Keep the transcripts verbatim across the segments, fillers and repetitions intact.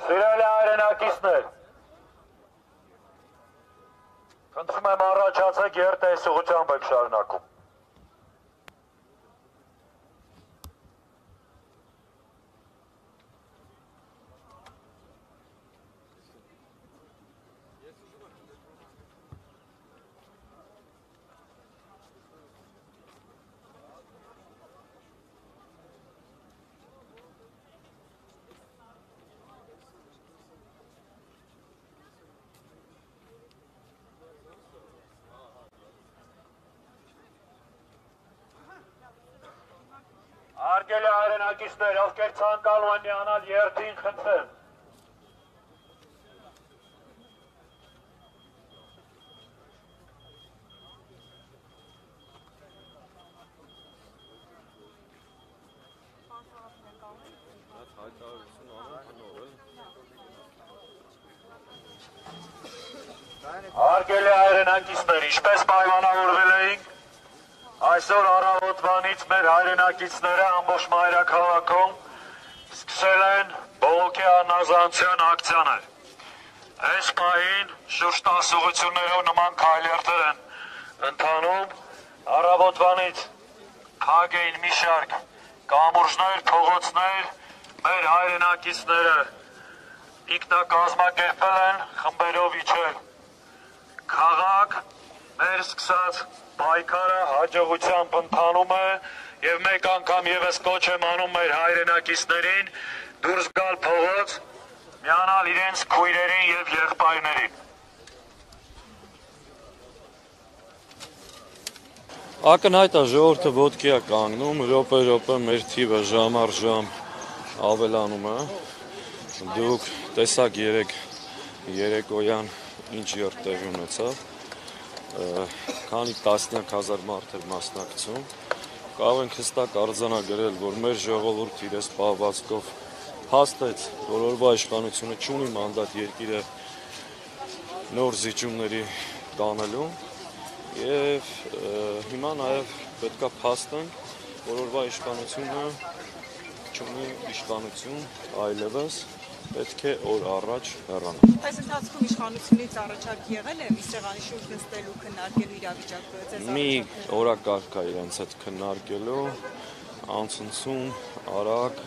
Սիրելի հայրենակիցներ, խնդրում եմ առաջացեք երթեսուղությամբ եք շարունակում։ Հարգելի հայրենակիցներ, ովքեր ցանկանում են միանալ երթին, խնդրեմ։ Հարգելի հայրենակիցներ, ինչպես պայմանավորվել էինք, այսօր առավոտվանից մեր հայրենակիցները ամբողջ մայրաքաղաքում սկսել են բողոքի անազանցության ակցիաներ։ Այս պահին շուրջ տասը ուղղություններով նման քայլերթեր են ընթանում, առավոտվանից փակ էին մի շարք կամուրջներ, փողոցներ, մեր հայրենակիցները ինքնակազմակերպել են խմբերով իջել քաղաք, մեր սկսած պայքարը հաջողությամբ ընթանում է և մեկ անգամ ևս կոչ եմ անում մեր հայրենակիցներին դուրս գալ փողոց, միանալ իրենց քույրերին և եղբայրներին։ Ակնհայտ է ժողովուրդը ոտքի է կանգնում, րոպե-րոպե մեր թիվը ժամ առ ժամ ավելանում է։ Դուք տեսաք երեկ երեկոյան ինչ երթ տեղի ունեցավ, քանի տասնյակ հազար մարդ էր մասնակցում, կարող ենք հստակ արձանագրել, որ մեր ժողովուրդը իրենց պահվածքով փաստեց, որ օրվա իշխանությունը չունի մանդատ երկիրը նոր զիջումների կանելու և հիմա նաև պետք է փաստենք, որ օրվա իշխանությունը չունի իշխանություն այլևս, պետք է օր առաջ հեռանալ։ Այս ընթացքում իշխանությունից առաջարկ եղել է մի սեղանի շուրջ նստելու, քննարկելու իրավիճակը ձեզ Մի օրակարգ է իրենց հետ քննարկելու, անցնցում, արագ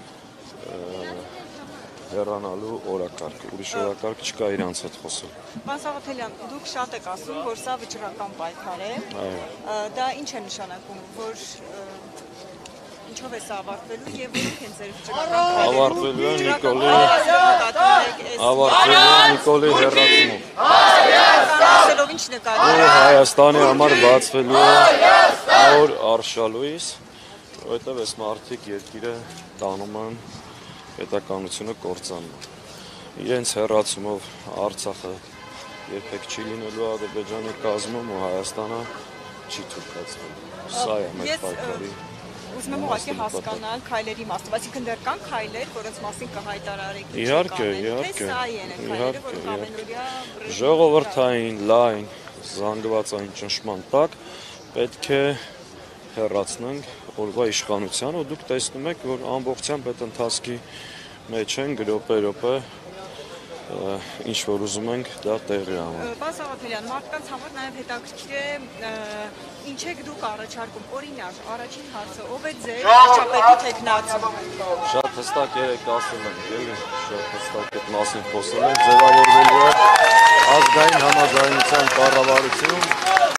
հեռանալու օրակարգ, ուրիշ օրակարգ չկա իրենց հետ խոսել։ Պարոն Սաղաթելյան, դուք շատ եք ասում, որ սա վճռական պայքար է, դա ինչ է նշանակում, որ ինչով է սա ավարտվելու և որոնք են ձեր վճռական Ավարտվելու է Նիկոլի Ավարտվելու է Նիկոլի հեռացումով։ Ասելով ինչ նկատի։ Հայաստանի համար բացվելու է նոր արշալույս, որովհետև այս մարդիկ երկիրը տանում են պետականությունը կործանում։ Իրենց հեռացումով Արցախը երբեք չի լինելու Ադրբեջանի կազմում ու Հայաստանը չի թուրքացվելու։ Սա է մեր պայքարի Ուզում եմ ուղղակի հասկանալ քայլերի մասով, այսինքն դեռ կան քայլեր, որոնց մասին կհայտարարեք։ Իհարկե, իհարկե։ Թե սա են քայլերը, որոնք ամենօրյա ժողովրդային, լայն, զանգվածային ճնշման տակ պետք է հեռացնենք օրվա իշխանությանը, ու դուք տեսնում եք, որ ամբողջությամբ այդ ընթացքի մեջ են րոպե-րոպե ինչ որ ուզում ենք դա տեղի անել։ Պարոն Սաղաթելյան, մարդկանց համար նաև հետաքրքիր է ինչ եք դուք առաջարկում, օրինակ, առաջին հարցը, ով է ձեր վարչապետի թեկնածու։ Շատ հստակ երեք ասել ենք, էլի, շատ հստակ այդ մասին խոսել ենք, ձևավորվելու է ազգային համաձայնության կառավարություն